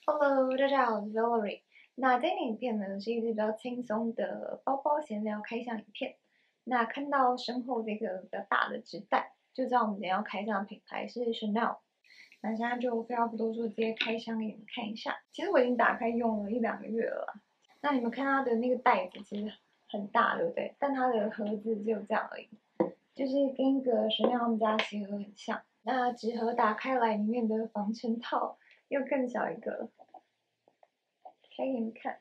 Hello，大家好，我是 Valerie。那这影片呢是一支比较轻松的包包闲聊开箱影片。那看到身后这个比较大的纸袋，就知道我们今天要开箱的品牌是 Chanel。那现在就废话不多说，直接开箱给你们看一下。其实我已经打开用了1、2个月了啦。那你们看它的那个袋子其实很大，对不对？但它的盒子只有这样而已，就是跟一个 Chanel 他们家的鞋盒很像。那纸盒打开来，里面的防尘套又更小一个。开给你们看，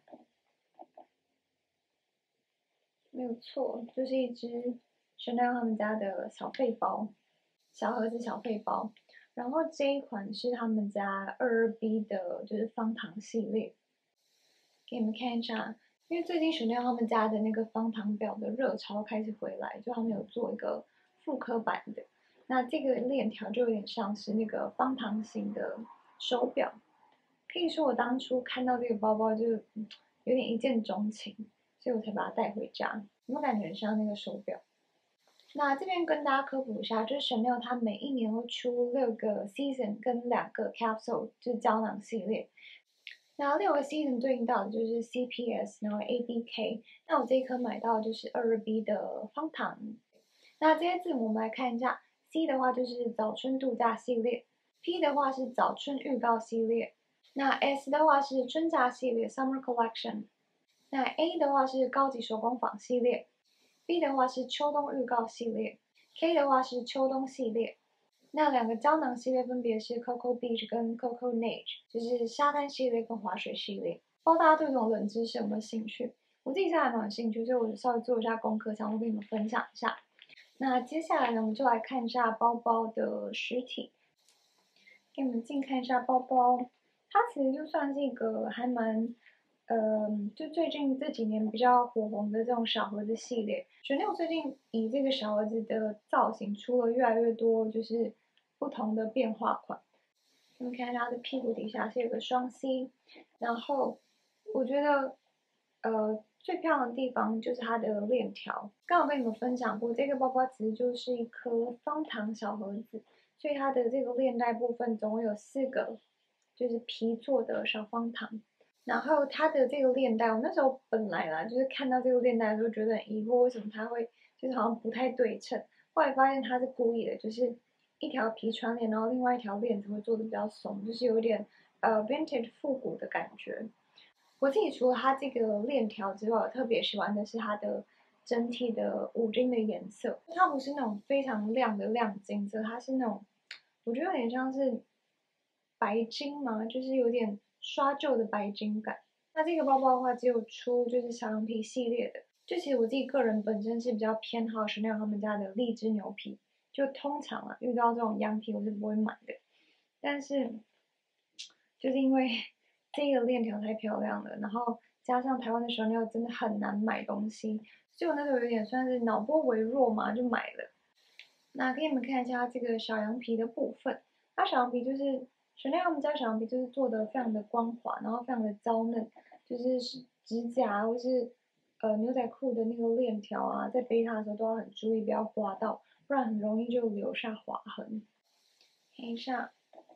没有错，就是一只 Chanel 他们家的小费包，小盒子小费包。然后这一款是他们家22B 的，就是方糖系列，给你们看一下。因为最近 Chanel 他们家的那个方糖表的热潮开始回来，就他们有做一个复刻版的。那这个链条就有点像是那个方糖型的手表，可以说我当初看到这个包包就有点一见钟情，所以我才把它带回家。有没有感觉很像那个手表？那这边跟大家科普一下，就是 Chanel 它每一年会出6个 season 跟2个 capsule，就是胶囊系列。那6个 season 对应到的就是 CPS，然后 ADK。那我这一颗买到的就是22B 的方糖。那这些字母我们来看一下 ，C 的话就是早春度假系列，P 的话是早春预告系列，那 S 的话是春假系列 （Summer Collection），那 A 的话是高级手工坊系列，B 的话是秋冬预告系列，K 的话是秋冬系列。那2个胶囊系列分别是 Coco Beach 跟 Coco Nage，就是沙滩系列跟滑水系列。不知道大家对这种冷知识有没有兴趣？我自己是还蛮有兴趣，所以我就稍微做一下功课，想要跟你们分享一下。那接下来呢，我们就来看一下包包的实体，给你们近看一下包包。它其实就算是一个还蛮，就最近这几年比较火红的这种小盒子系列。Chanel 最近以这个小盒子的造型出了越来越多，就是不同的变化款。你们看它的屁股底下是有个双 C，然后我觉得最漂亮的地方就是它的链条。刚好跟你们分享过，这个包包其实就是一颗方糖小盒子，所以它的这个链带部分总共有4个，就是皮做的小方糖。然后它的这个链带，我那时候本来啦，就是看到这个链带的时候觉得很疑惑，为什么它会就是好像不太对称。后来发现它是故意的，就是一条皮穿链，然后另外一条链子会做的比较松，就是有点vintage 复古的感觉。我自己除了它这个链条之外，我特别喜欢的是它的整体的五金的颜色。它不是那种非常亮的亮金色，它是那种我觉得有点像是白金嘛，就是有点刷旧的白金感。那这个包包的话，只有出就是小羊皮系列的。就其实我自己个人本身是比较偏好 Chanel 他们家的荔枝牛皮，就通常啊遇到这种羊皮我是不会买的。但是就是因为这个链条太漂亮了，然后加上台湾的 Chanel 真的很难买东西，所以我那时候有点算是脑波微弱嘛，就买了。那给你们看一下这个小羊皮的部分，它小羊皮就是 Chanel 他们家小羊皮就是做的非常的光滑，然后非常的娇嫩，就是指甲或是牛仔裤的那个链条啊，在背它的时候都要很注意，不要刮到，不然很容易就留下划痕。看一下，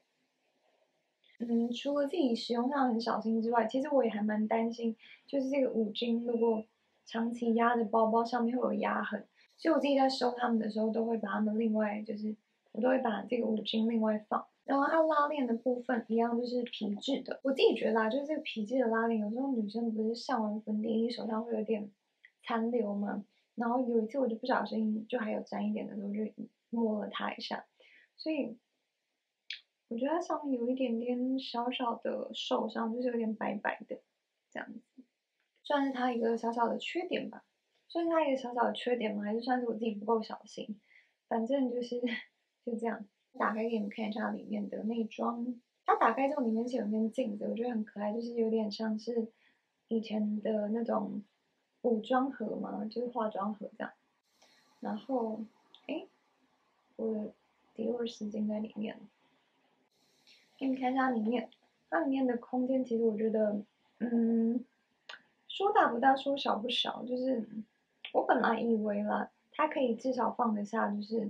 除了自己使用上很小心之外，其实我也还蛮担心，就是这个五金如果长期压着包包上面会有压痕，所以我自己在收它们的时候都会把它们另外就是我都会把这个五金另外放。然后它拉链的部分一样就是皮质的，我自己觉得啊，就是这个皮质的拉链，有时候女生不是上完粉底液手上会有点残留嘛，然后有一次我就不小心就还有沾一点的时候就摸了它一下，所以我觉得它上面有一点点小小的受伤，就是有点白白的这样子，算是它一个小小的缺点吧。算是它一个小小的缺点吗？还是算是我自己不够小心？反正就是就这样。打开给你们看一下里面的内装。它打开之后里面是有一面镜子，我觉得很可爱，就是有点像是以前的那种补妆盒嘛，就是化妆盒这样。然后，诶，我的迪奥丝巾在里面。给你看一下里面，它里面的空间其实我觉得，嗯，说大不大，说小不小，就是我本来以为啦，它可以至少放得下，就是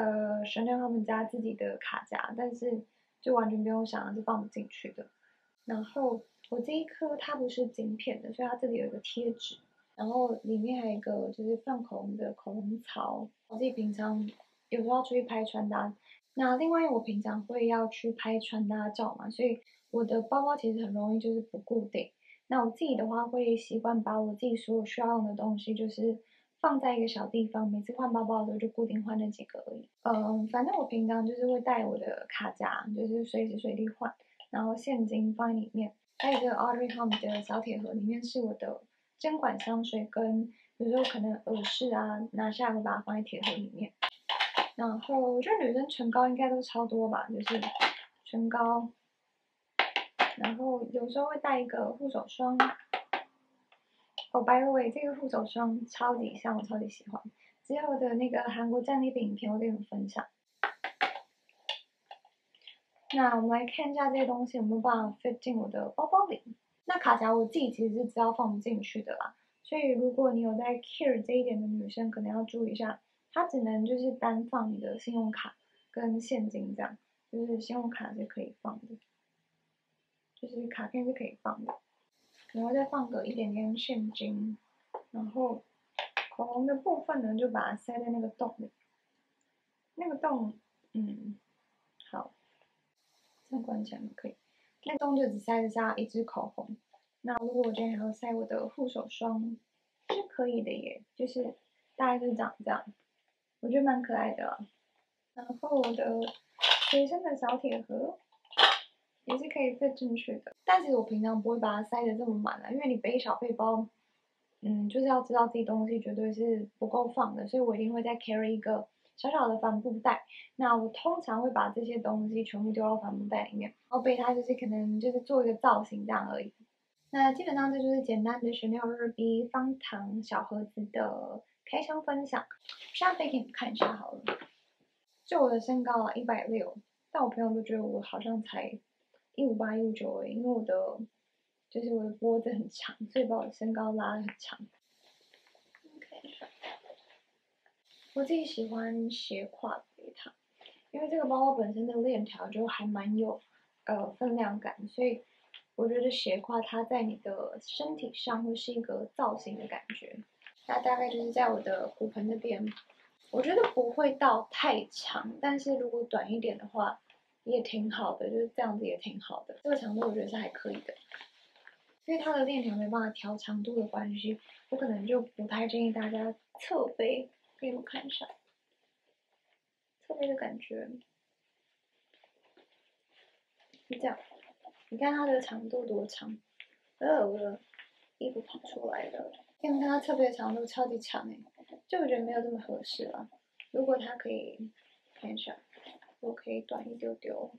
Chanel 他们家自己的卡夹，但是就完全不用想是放不进去的。 然后我这一颗它不是镜片的，所以它这里有一个贴纸，然后里面还有一个就是放口红的口红槽。我自己平常有时候要出去拍穿搭，那另外我平常会要去拍穿搭照嘛，所以我的包包其实很容易就是不固定。那我自己的话会习惯把我自己所有需要用的东西就是放在一个小地方，每次换包包的时候就固定换那几个而已。反正我平常就是会带我的卡夹，就是随时随地换，然后现金放在里面。还有一个 Audrey Home 的小铁盒，里面是我的针管香水跟有时候可能耳饰啊，拿下来会把它放在铁盒里面。然后我觉得女生唇膏应该都超多吧，就是唇膏，然后有时候会带一个护手霜。哦，by the way，这个护手霜超级香，我超级喜欢。之后的那个韩国战利品影片我跟你们分享。那我们来看一下这些东西有没有办法 fit 进我的包包里。那卡夹我自己其实是知道放不进去的啦，所以如果你有在 care 这一点的女生，可能要注意一下，它只能就是单放你的信用卡跟现金这样，就是信用卡是可以放的，就是卡片是可以放的，然后再放个一点点现金，然后口红的部分呢就把它塞在那个洞里，那个洞，好，这样关起来可以。那洞就只塞得下一支口红。那如果我今天还要塞我的护手霜，是可以的耶，就是大概就是长这样，我觉得蛮可爱的啦。然后我的随身的小铁盒也是可以 fit 进去的，但其实我平常不会把它塞得这么满啦，因为你背小背包，就是要知道自己东西绝对是不够放的，所以我一定会再 carry 一个小小的帆布袋。那我通常会把这些东西全部丢到帆布袋里面，然后背它就是可能就是做一个造型这样而已。那基本上这就是简单的Chanel 2B 方糖小盒子的开箱分享。现在背给你们看一下好了。就我的身高啊160，但我朋友都觉得我好像才158、159而已，因为就是我的脖子很长，所以把我的身高拉得很长。我自己喜欢斜挎背它，因为这个包包本身的链条就还蛮有分量感，所以我觉得斜挎它在你的身体上会是一个造型的感觉。那大概就是在我的骨盆这边，我觉得不会到太长，但是如果短一点的话也挺好的，就是这样子也挺好的。这个长度我觉得是还可以的，因为它的链条没办法调长度的关系，我可能就不太建议大家侧背。给你们看一下侧背的感觉，是这样。你看它的长度多长？我的衣服跑出来了。你们看它侧背的长度超级长就我觉得没有这么合适了。如果它可以看一下，我可以短一丢丢。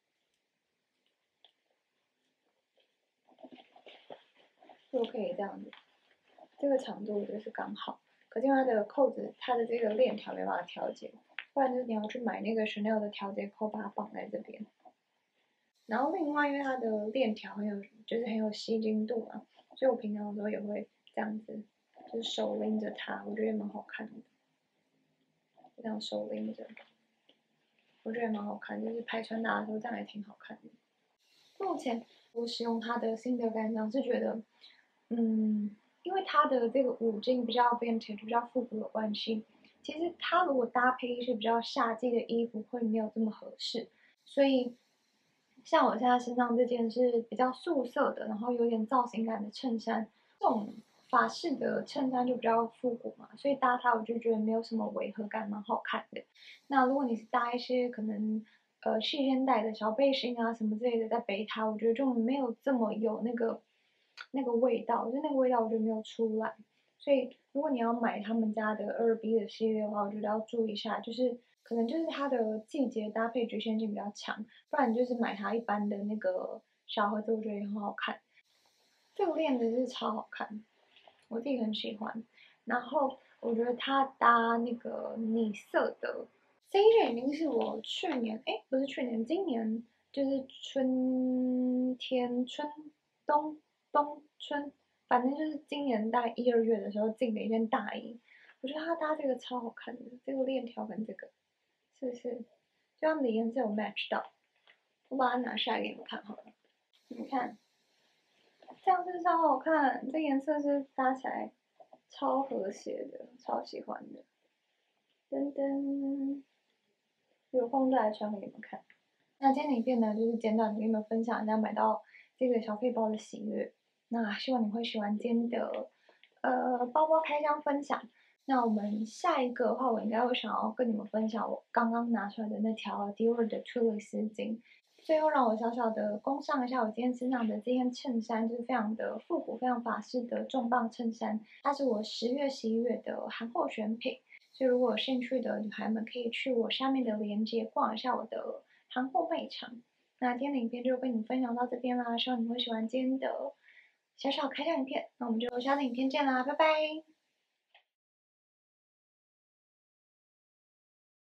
如果可以这样子，这个长度就是刚好。可是因为它的扣子，它的这个链条没办法调节，不然就是你要去买那个 Chanel 的调节扣，把它绑在这边。然后另外，因为它的链条就是很有吸睛度嘛，所以我平常的时候也会这样子，就是手拎着它，我觉得也蛮好看的。这样手拎着，我觉得也蛮好看，就是拍穿搭的时候这样也挺好看的。目前我使用它的心得感想是觉得，因为它的这个五金比较 vintage，比较复古的关系，其实它如果搭配一些比较夏季的衣服会没有这么合适，所以像我现在身上这件是比较素色的，然后有点造型感的衬衫，这种法式的衬衫就比较复古嘛，所以搭它我就觉得没有什么违和感，蛮好看的。那如果你是搭一些可能细肩带的小背心啊什么之类的再背它，我觉得就没有这么有那个味道，就那个味道我觉得没有出来。所以如果你要买他们家的2B 的系列的话，我觉得要注意一下，就是可能就是它的季节搭配局限性比较强，不然你就是买它一般的那个小盒子，我觉得也很好看。这个链子是超好看，我自己很喜欢。然后我觉得它搭那个米色的这一件已经是我去年，不是去年，今年就是春天、冬春，反正就是今年大概1、2月的时候进的一件大衣。我觉得它搭这个超好看的，这个链条跟这个是不是？就它们的颜色有 match 到。我把它拿下来给你们看好了，你们看这样是超好看，这颜色是搭起来超和谐的，超喜欢的。噔噔，有空再来穿给你们看。那今天的影片呢，就是简短的跟你们分享一下买到这个小费包的喜悦。那希望你会喜欢今天的包包开箱分享。那我们下一个的话，我应该会想要跟你们分享我刚刚拿出来的那条 Dior 的 Truly 丝巾。最后让我小小的工商一下，我今天身上的这件衬衫就是非常的复古、非常法式的重磅衬衫，它是我10月、11月的韩货选品。所以如果有兴趣的女孩们，可以去我下面的链接逛一下我的韩货卖场。那今天的影片就跟你们分享到这边啦，希望你们会喜欢今天的小小开箱影片。那我们就下次影片见啦，拜拜。